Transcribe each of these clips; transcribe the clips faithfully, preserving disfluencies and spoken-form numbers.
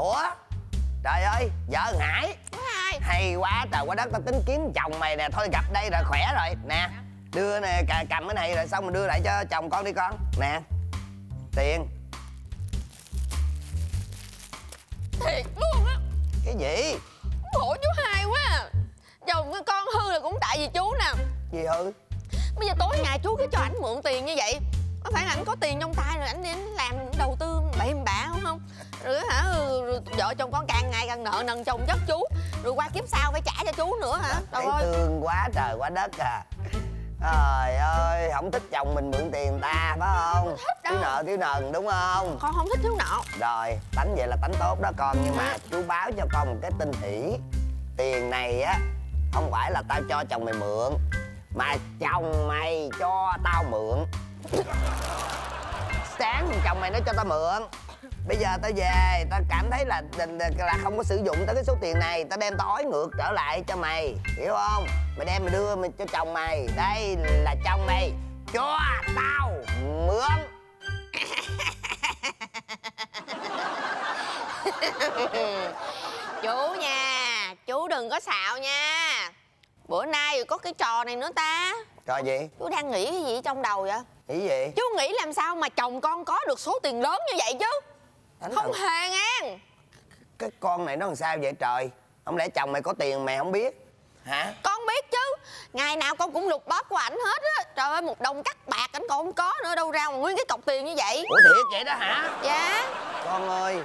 Ủa trời ơi, vợ Hải. Ai? Hay quá trời quá đất, tao tính kiếm chồng mày nè. Thôi gặp đây rồi khỏe rồi. Nè, đưa nè, cầm cái này rồi xong mình đưa lại cho chồng con đi con. Nè, tiền. Thiệt luôn á. Cái gì? Khổ chú Hai quá à. Chồng cái con hư là cũng tại vì chú nè. Gì hư? Bây giờ tối ngày chú cứ cho ảnh mượn tiền như vậy. Có phải là ảnh có tiền trong tay rồi ảnh đi làm đầu tư bậy bạ không không? Rồi hả, rồi vợ chồng con càng ngày càng nợ nần chồng chất chú. Rồi qua kiếp sau phải trả cho chú nữa hả? Thấy thương quá trời quá đất à. Trời ơi, không thích chồng mình mượn tiền ta phải không? Thích đâu. Thiếu nợ thiếu nần đúng không? Con không thích thiếu nợ. Rồi, tánh vậy là tánh tốt đó con. Nhưng mà chú báo cho con một cái tin hỷ. Tiền này á không phải là tao cho chồng mày mượn, mà chồng mày cho tao mượn. Sáng chồng mày nói cho tao mượn. Bây giờ tao về, tao cảm thấy là là không có sử dụng tới cái số tiền này, tao đem tao ói ngược trở lại cho mày, hiểu không? Mày đem mày đưa mày cho chồng mày. Đây là chồng mày cho tao mượn. Chú nha, chú đừng có xạo nha. Bữa nay rồi có cái trò này nữa ta. Trò gì? Chú đang nghĩ cái gì trong đầu vậy? Nghĩ gì? Chú nghĩ làm sao mà chồng con có được số tiền lớn như vậy chứ? Đánh Không thật. hề ngang. Cái con này nó làm sao vậy trời? Không lẽ chồng mày có tiền mày không biết hả? Con biết chứ. Ngày nào con cũng lục bóp của ảnh hết á. Trời ơi, một đồng cắt bạc ảnh còn không có nữa. Đâu ra mà nguyên cái cọc tiền như vậy. Ủa thiệt vậy đó hả? Dạ. Con ơi,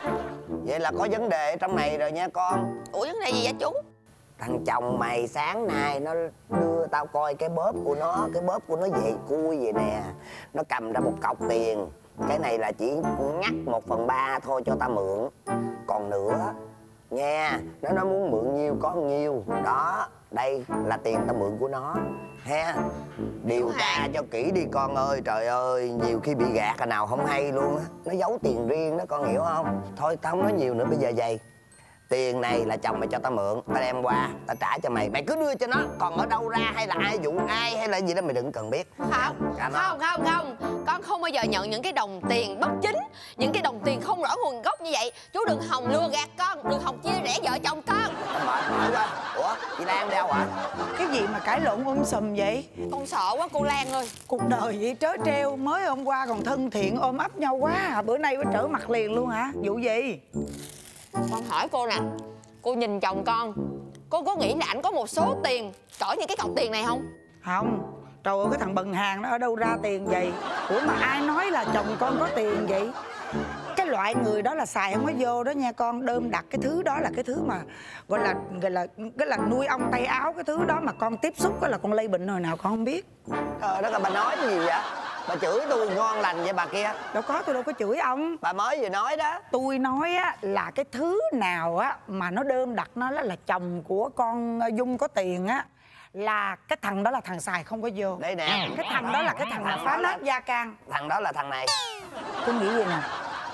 vậy là có vấn đề trong này rồi nha con. Ủa vấn đề gì vậy chú? Thằng chồng mày sáng nay nó đưa tao coi cái bóp của nó. Cái bóp của nó về cui vậy nè. Nó cầm ra một cọc tiền. Cái này là chỉ ngắt một phần ba thôi cho tao mượn. Còn nữa nha, nó nó muốn mượn nhiêu có nhiêu. Đó, đây là tiền tao mượn của nó ha. Điều tra cho kỹ đi con ơi. Trời ơi, nhiều khi bị gạt là nào không hay luôn á. Nó giấu tiền riêng đó con hiểu không? Thôi tao không nói nhiều nữa, bây giờ vậy. Tiền này là chồng mày cho tao mượn, tao đem qua, tao trả cho mày. Mày cứ đưa cho nó, còn ở đâu ra hay là ai dụ ai hay là gì đó mày đừng cần biết. Không, không, không, không. Con không bao giờ nhận những cái đồng tiền bất chính, những cái đồng tiền không rõ nguồn gốc như vậy. Chú đừng hòng lừa gạt con, đừng hòng chia rẽ vợ chồng con. Tao mệt mỏi quá. Ủa, chị Lan đâu hả? Cái gì mà cãi lộn um sùm vậy? Con sợ quá cô Lan ơi. Cuộc đời vậy trớ trêu. Mới hôm qua còn thân thiện ôm ấp nhau quá à. Bữa nay mới trở mặt liền luôn hả? Vụ gì? Con hỏi cô nè, cô nhìn chồng con, cô có nghĩ là ảnh có một số tiền cỡ như cái cọc tiền này không? Không. Trời ơi, cái thằng bần hàng nó ở đâu ra tiền vậy? Ủa mà ai nói là chồng con có tiền vậy? Cái loại người đó là xài không có vô đó nha con. Đơm đặt cái thứ đó là cái thứ mà gọi là gọi là cái là nuôi ong tay áo. Cái thứ đó mà con tiếp xúc đó là con lây bệnh hồi nào con không biết. Trời đất ơi, bà nói gì vậy? Bà chửi tôi ngon lành vậy bà kia. Đâu có, tôi đâu có chửi ông. Bà mới vừa nói đó. Tôi nói á là cái thứ nào á mà nó đơm đặt nó là, là chồng của con Dung có tiền á, là cái thằng đó là thằng xài không có vô. Đây nè. Cái thằng đó là cái thằng mà phá nát gia can. Thằng đó là thằng này. Tôi nghĩ vậy nè,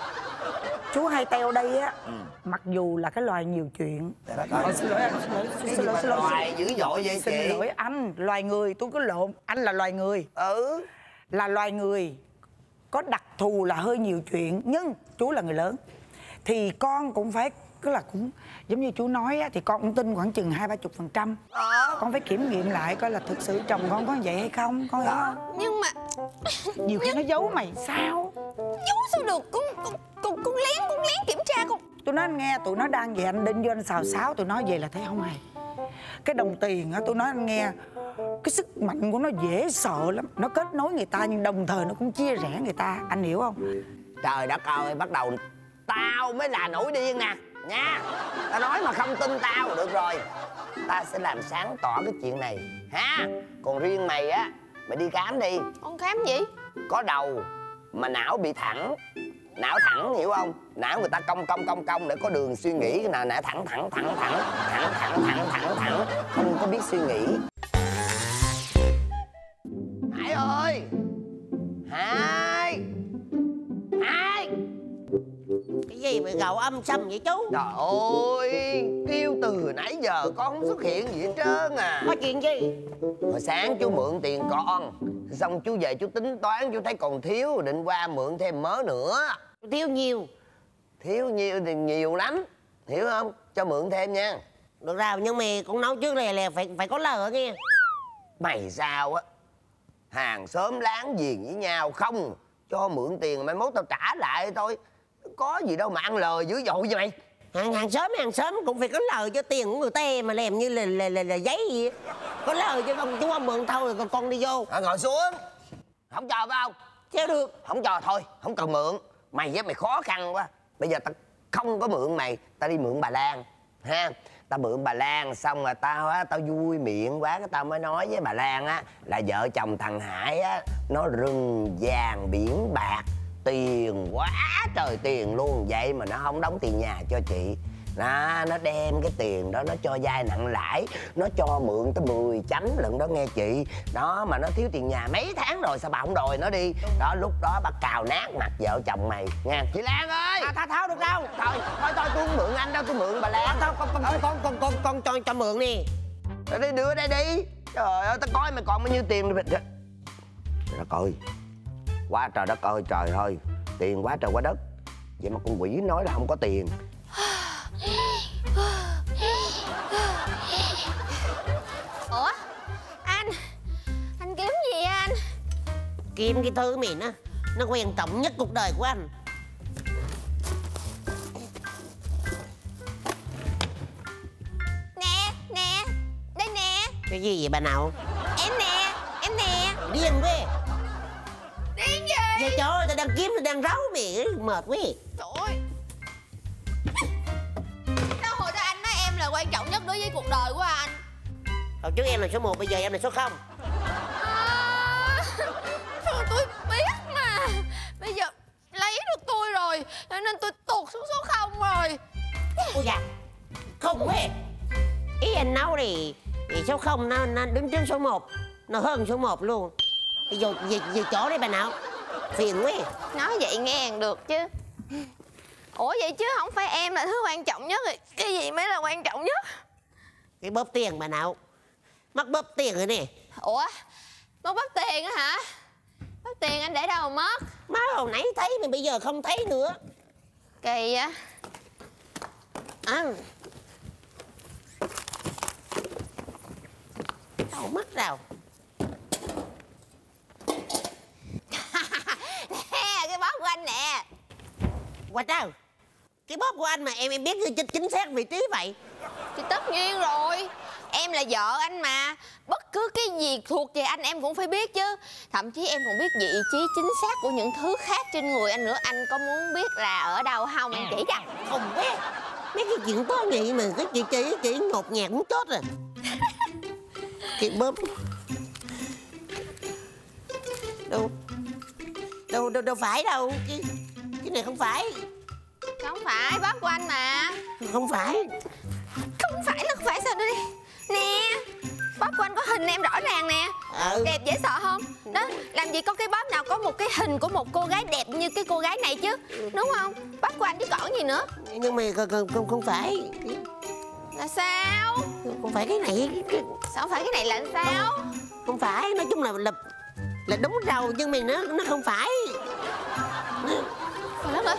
chú Hai Teo đây á, ừ. mặc dù là cái loài nhiều chuyện. Ờ, xin lỗi anh, xin lỗi, xin, xin lỗi, xin lỗi. Loài dữ dội vậy chị? Xin lỗi anh, loài người, tôi cứ lộn. Anh là loài người. Ừ. Là loài người có đặc thù là hơi nhiều chuyện. Nhưng chú là người lớn thì con cũng phải, cứ là cũng giống như chú nói á, thì con cũng tin khoảng chừng hai ba chục phần trăm. Ờ. Con phải kiểm nghiệm lại coi là thực sự chồng con có vậy hay không, con hiểu không? Nhưng mà nhiều khi nó giấu mày sao? Giấu sao được? Con con con, con lén con lén kiểm tra con. Tôi nói anh nghe, tụi nó đang về anh đinh vô anh xào xáo, tụi nó về là thấy không hay. Cái đồng tiền á, tôi nói anh nghe, cái sức mạnh của nó dễ sợ lắm. Nó kết nối người ta nhưng đồng thời nó cũng chia rẽ người ta, anh hiểu không? Trời đất ơi, bắt đầu tao mới là nổi điên nè nha. Tao nói mà không tin tao. Được rồi, ta sẽ làm sáng tỏ cái chuyện này ha. Còn riêng mày á, mày đi khám đi. Con khám gì? Có đầu mà não bị thẳng. Não thẳng hiểu không? Não người ta cong cong cong cong để có đường suy nghĩ. Cái nào não thẳng thẳng thẳng thẳng thẳng thẳng thẳng thẳng thẳng không có biết suy nghĩ. Hải ơi! Hải! Hải! Cái gì mà gào âm xâm vậy chú? Trời ơi! Kêu từ nãy giờ con không xuất hiện gì hết trơn à. Có chuyện gì? Hồi sáng chú mượn tiền con, xong chú về chú tính toán chú thấy còn thiếu, định qua mượn thêm mớ nữa. Thiếu nhiều. Thiếu nhiều thì nhiều lắm, hiểu không? Cho mượn thêm nha. Được rồi, nhưng mà con nói trước này là phải phải có lời nghe. Mày sao á, hàng xóm láng giềng với nhau, không cho mượn tiền mai mốt tao trả lại thôi. Có gì đâu mà ăn lời dữ dội vậy mày. Hàng hàng xóm hàng xóm cũng phải có lời cho tiền của người ta mà làm như là là là, là giấy gì á. Có lời chứ không, chú không mượn thôi rồi con con đi vô. À, ngồi xuống. Không cho phải không? Theo được. Không cho thôi, không cần mượn. Mày với mày khó khăn quá. Bây giờ tao không có mượn mày, tao đi mượn bà Lan ha. Tao mượn bà Lan xong rồi tao á, tao vui miệng quá, cái tao mới nói với bà Lan á là vợ chồng thằng Hải á nó rừng vàng biển bạc, tiền quá trời tiền luôn, vậy mà nó không đóng tiền nhà cho chị. Đó, nó đem cái tiền đó nó cho vay nặng lãi, nó cho mượn tới mười chánh lận đó nghe chị. Đó mà nó thiếu tiền nhà mấy tháng rồi, sao bà không đòi nó đi. Đó lúc đó bà cào nát mặt vợ chồng mày nha. Chị Lan ơi, À, tao tháo được đâu. thôi thôi thôi tôi không mượn anh đâu, tôi mượn bà Lan. Tao con con con con con con con cho cho mượn nè. Rồi đi đưa đây đi. Trời ơi, tao coi mày còn bao nhiêu tiền. Trời đất ơi, quá trời đất ơi trời ơi, tiền quá trời quá đất. Vậy mà con quỷ nói là không có tiền. Ủa anh, anh kiếm gì anh? Kiếm cái thứ mày nó nó quan trọng nhất cuộc đời của anh. Nè nè, đây nè. Cái gì vậy bà nào? Em nè, em nè. Điên quá. Điên gì? Vậy trời ơi, tao đang kiếm tao đang rấu mày, mệt quá. Trời ơi, sao hồi đó anh nói em là quan trọng nhất đối với cuộc đời của anh? Hồi trước em là số một, bây giờ em là số không. À, tôi biết mà. Bây giờ lấy được tôi rồi, cho nên tôi tụt xuống số không rồi. Ôi dạ, không quá. Ý anh nói thì, thì số không nó, nó đứng trước số một, nó hơn số một luôn. Bây giờ về, về chỗ đây bà nào. Phiền quá. Nói vậy nghe được chứ. Ủa vậy chứ không phải em là thứ quan trọng nhất thì cái gì mới là quan trọng nhất? Cái bóp tiền bà nào. Mất bóp tiền rồi nè. Ủa mất bắt tiền á hả? Bắt tiền anh để đâu mà mất? Má hồi nãy thấy mà bây giờ không thấy nữa. Kỳ á. À. Đâu mất đâu. Nè cái bóp của anh nè. Qua đâu? Cái bóp của anh mà em em biết chính, chính xác vị trí vậy. Thì tất nhiên rồi. Em là vợ anh mà. Bất cứ cái gì thuộc về anh em cũng phải biết chứ. Thậm chí em còn biết vị trí chính xác của những thứ khác trên người anh nữa. Anh có muốn biết là ở đâu không? Em chỉ cho. Không biết. Mấy cái chuyện có vậy mà cái chị chỉ chỉ ngột ngạt muốn chết rồi. Cái bóp đâu đâu đâu đâu phải đâu. Cái cái này không phải. Không phải bóp của anh mà. Không phải. Không phải là không phải sao nữa đi. Nè bóp của anh có hình em rõ ràng nè. Ừ. Đẹp dễ sợ không? Đó, làm gì có cái bóp nào có một cái hình của một cô gái đẹp như cái cô gái này chứ. Đúng không? Bóp của anh chứ còn gì nữa. Nhưng mà không không không phải. Là sao? Không phải cái này. Cái... Sao không phải cái này là sao? Không phải, nói chung là là là đúng rồi nhưng mà nó nó không phải. Trời đất ơi.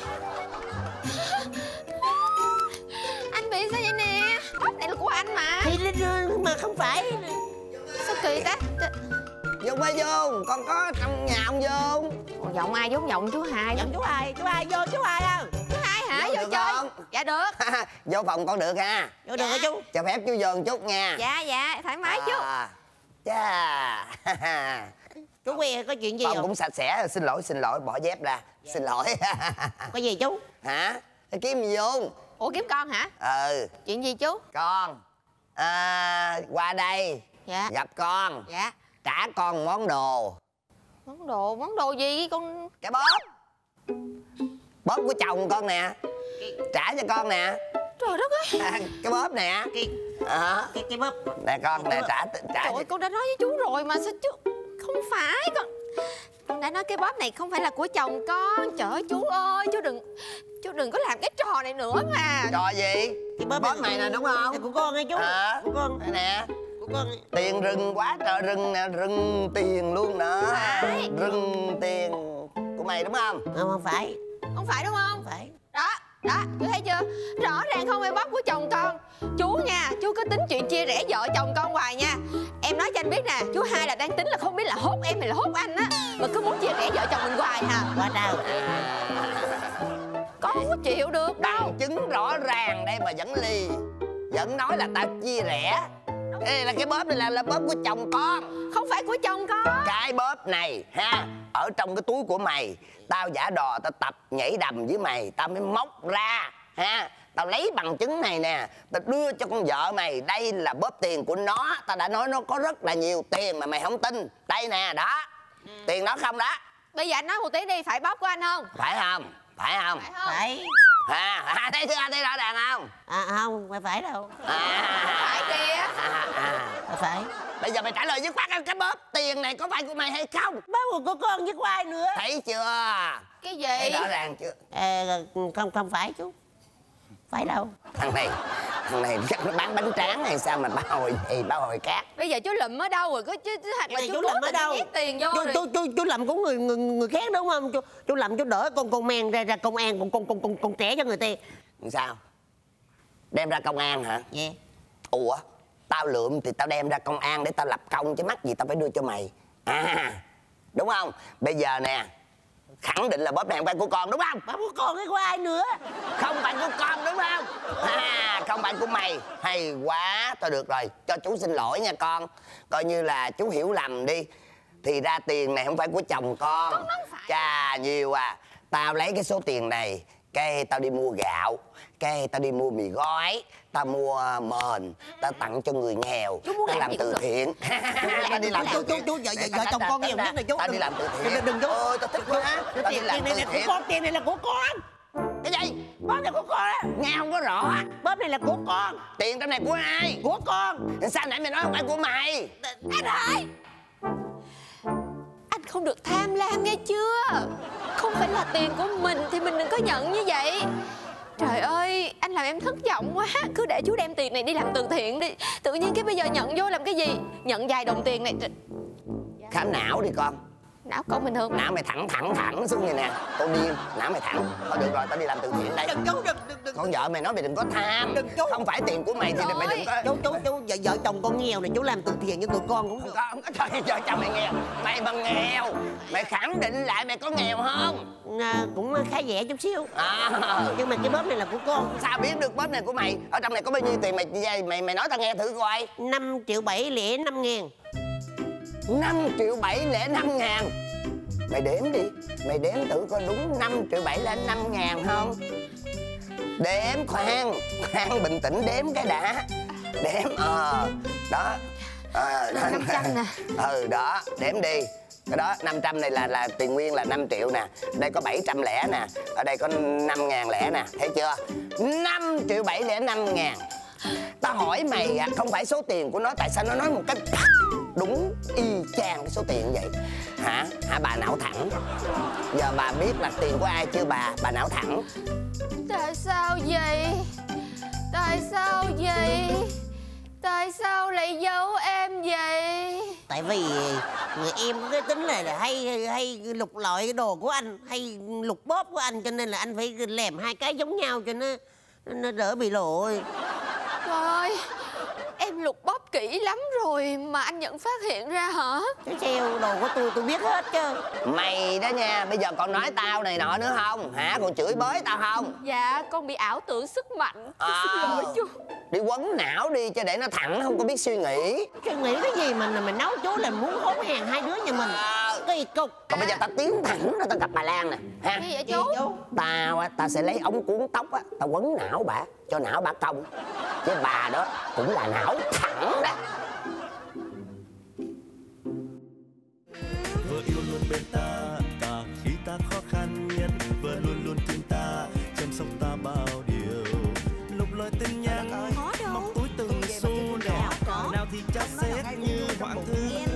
Anh bị sao vậy nè? Bóp này là của anh mà. Thì mà không phải. Sao kỳ ta? Dung ơi Dung, con có trong nhà ông Dung. Ồ, giọng ai giống giọng chú Hai. Giọng chú Hai, chú Hai vô, chú Hai đâu? Chú Hai hả? Vô Vô được chơi. không? Dạ được. Vô phòng con được ha. Vô được hả chú? Cho phép chú vô một chút nha. Dạ dạ thoải mái chú. À, chà. Chú Quy có chuyện gì Phòng không? cũng sạch sẽ. Xin lỗi xin lỗi, bỏ dép ra. Xin lỗi. Có gì chú? Hả? Kiếm gì Dung? Ủa kiếm con hả? Ừ. Chuyện gì chú? Con à, qua đây. Dạ. Gặp con. Dạ. Trả con món đồ. Món đồ, món đồ gì con? Cái bóp. Bóp của chồng con nè. Trả cho con nè. Trời đất ơi. À, cái bóp nè. Cái À, cái cái bóp. nè con nè, trả trả Trời ơi, con đã nói với chú rồi mà sao chú? Không phải con. Con đã nói cái bóp này không phải là của chồng con. Trời ơi chú ơi, chú đừng chú đừng có làm cái trò này nữa mà. trò gì? Cái bóp, Bóp này nè đúng không? Này của con nghe chú. À, Của con. đây nè. Của con. Tiền rừng quá trời rừng nè, rừng tiền luôn nè. Phải. Rừng tiền của mày đúng không? Không, không phải. Không phải đúng không? Không phải. Đó, Đó, chú thấy chưa? Rõ ràng không phải bóp của chồng con. Chú nha, chú cứ tính chuyện chia rẽ vợ chồng con hoài nha. Em nói cho anh biết nè, chú hai là đang tính là không biết là hốt em hay là hốt anh á, mà cứ muốn chia rẽ vợ chồng mình hoài hả? Quá đau. Con không có chịu được đâu. Bằng chứng rõ ràng đây mà vẫn ly, vẫn nói là tao chia rẽ. Ê, là cái bóp này là, là bóp của chồng con, Không phải của chồng con. cái bóp này ha, ở trong cái túi của mày. Tao giả đò, tao tập nhảy đầm với mày, tao mới móc ra ha. Tao lấy bằng chứng này nè, tao đưa cho con vợ mày. Đây là bóp tiền của nó. Tao đã nói nó có rất là nhiều tiền mà mày không tin. Đây nè, đó, tiền đó không đó. Bây giờ anh nói một tiếng đi, phải bóp của anh không? Phải không? Phải không? Phải không? Phải. Ha, à, thấy chưa, thấy rõ ràng không? À không, phải phải đâu. À, Phải kìa. à, à. Phải phải. Bây giờ mày trả lời dứt khoát, cái bóp tiền này có phải của mày hay không? Bóp của con với của ai nữa? Thấy chưa? Cái Thấy gì? rõ ràng chưa? À, không không phải chú. Phải đâu. Thằng này, thằng này chắc nó bán bánh tráng hay sao mà ba hồi gì, ba hồi cát. Bây giờ chú lụm ở đâu rồi? Có chứ hoặc là Này, chú chú cố lụm ở tình đâu? nhét tiền vô Chú, rồi. chú, chú, chú làm của người, người người khác đúng không? Chú, chú làm chú đỡ con con men ra ra công an, con con con con, con trẻ cho người ta. Sao? Đem ra công an hả? Dạ. Ủa, tao lượm thì tao đem ra công an để tao lập công chứ mắc gì tao phải đưa cho mày. À, đúng không? Bây giờ nè, khẳng định là bóp này không phải của con đúng không? Bóp của con với của ai nữa? Không phải của con đúng không? À, không phải của mày. Hay quá, thôi được rồi, cho chú xin lỗi nha con. Coi như là chú hiểu lầm đi. Thì ra tiền này không phải của chồng con. Chà, nhiều à. Tao lấy cái số tiền này, cái tao đi mua gạo, cái tao đi mua mì gói, tao mua mền, tao tặng cho người nghèo, tao làm từ thiện. Tao đi làm từ Chú thiện. chú vợ vợ chồng con nhiều nhất này chú. Tao đi làm từ thiện. Đừng đừng chú. Ôi, tao thích quá. Tao đi Tiền làm này từ là của thiện. con, tiền này là của con. Cái gì? Bóp này của con á. Nghe không có rõ. Bóp này là của con. Tiền trong này của ai? Của con. Sao nãy mày nói không phải của mày? Anh ơi, anh không được tham lam nghe chưa? Không phải là tiền của mình thì mình đừng có nhận như vậy. Trời ơi, anh làm em thất vọng quá. Cứ để chú đem tiền này đi làm từ thiện đi. Tự nhiên cái bây giờ nhận vô làm cái gì? Nhận vài đồng tiền này. Khám não đi con. Não con bình thường. Não mày thẳng thẳng thẳng xuống như nè. Tao điên, não mày thẳng. Thôi được rồi, tao đi làm từ thiện đây. Đừng chú, đừng đừng đừng. Con vợ mày nói mày đừng có tham. Đừng chú. Không phải tiền của mày thì mày đừng có. Chú chú chú vợ, vợ chồng con nghèo này, chú làm từ thiện với tụi con cũng Không được. có, không có. Trời, vợ chồng mày nghèo. Mày mà nghèo, mày khẳng định lại mày có nghèo không? À, cũng khá rẻ chút xíu. À, Nhưng mà cái bóp này là của con. sao biết được bóp này của mày? Ở trong này có bao nhiêu tiền mày mày mày nói tao nghe thử coi. Năm triệu bảy lẻ năm ngàn. Năm triệu bảy lẻ năm ngàn. Mày đếm đi, mày đếm thử coi đúng năm triệu bảy lẻ năm ngàn không? Đếm, khoan, khoan bình tĩnh đếm cái đã. Đếm, ờ, đó. Ờ, năm trăm nè. Ừ, đó, đếm đi. Cái đó, năm trăm này là là tiền nguyên là năm triệu nè. Đây có bảy trăm lẻ nè. Ở đây có năm ngàn lẻ nè, thấy chưa? Năm triệu bảy lẻ năm ngàn. Tao hỏi mày à, không phải số tiền của nó, tại sao nó nói một cách đúng y chang cái số tiền vậy? Hả? Hả bà não thẳng? Giờ bà biết là tiền của ai chưa bà? Bà não thẳng. Tại sao vậy? Tại sao vậy? Tại sao lại giấu em vậy? Tại vì người em có cái tính này là hay hay lục lọi cái đồ của anh, hay lục bóp của anh, cho nên là anh phải làm hai cái giống nhau cho nó nó đỡ bị lộ. Trời ơi, em lục bóp kỹ lắm rồi mà anh vẫn phát hiện ra hả? Cái treo đồ của tôi tôi biết hết chứ. Mày đó nha, bây giờ còn nói tao này nọ nữa không? Hả? Còn chửi bới tao không? Dạ, con bị ảo tưởng sức mạnh. À, Xin lỗi chú. đi quấn não đi cho để nó thẳng, không có biết suy nghĩ. Cái nghĩ cái gì mà mình nấu chú là muốn hốt hàng hai đứa nhà mình. Cái cục. Còn bây giờ tao tiến thẳng ra tao gặp bà Lan nè ha. Gì vậy chú? Tao á, tao sẽ lấy ống cuốn tóc á, tao quấn não bà, cho não bà cong. Chứ bà đó cũng là não thẳng đó. Vợ yêu luôn bên ta cả khi ta khó khăn nhất, vợ luôn luôn thương ta, chăm sóc ta bao điều. Lục lọi tin nhắn móc túi từng xu nhỏ, nào thì chát xếp như hoàng thương.